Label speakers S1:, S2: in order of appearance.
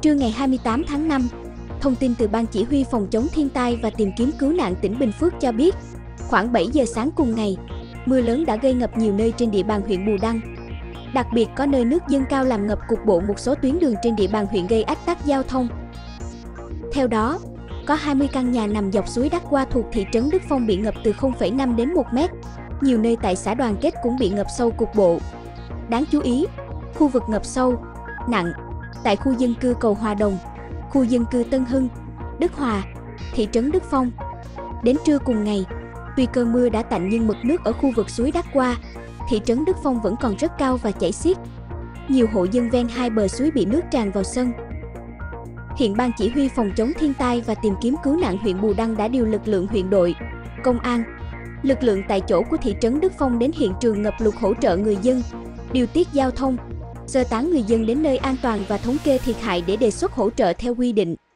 S1: Trưa ngày 28 tháng 5, thông tin từ Ban Chỉ huy Phòng chống thiên tai và tìm kiếm cứu nạn tỉnh Bình Phước cho biết, khoảng 7 giờ sáng cùng ngày, mưa lớn đã gây ngập nhiều nơi trên địa bàn huyện Bù Đăng. Đặc biệt có nơi nước dâng cao làm ngập cục bộ một số tuyến đường trên địa bàn huyện gây ách tắc giao thông. Theo đó, có 20 căn nhà nằm dọc suối Đắc Qua thuộc thị trấn Đức Phong bị ngập từ 0,5 đến 1 mét. Nhiều nơi tại xã Đoàn Kết cũng bị ngập sâu cục bộ. Đáng chú ý, khu vực ngập sâu, nặng tại khu dân cư Cầu Hòa Đồng, khu dân cư Tân Hưng, Đức Hòa, thị trấn Đức Phong. Đến trưa cùng ngày, tuy cơn mưa đã tạnh nhưng mực nước ở khu vực suối Đắc Qua, thị trấn Đức Phong vẫn còn rất cao và chảy xiết. Nhiều hộ dân ven hai bờ suối bị nước tràn vào sân. Hiện Ban Chỉ huy Phòng chống thiên tai và tìm kiếm cứu nạn huyện Bù Đăng đã điều lực lượng huyện đội, công an, lực lượng tại chỗ của thị trấn Đức Phong đến hiện trường ngập lụt hỗ trợ người dân, điều tiết giao thông, sơ tán người dân đến nơi an toàn và thống kê thiệt hại để đề xuất hỗ trợ theo quy định.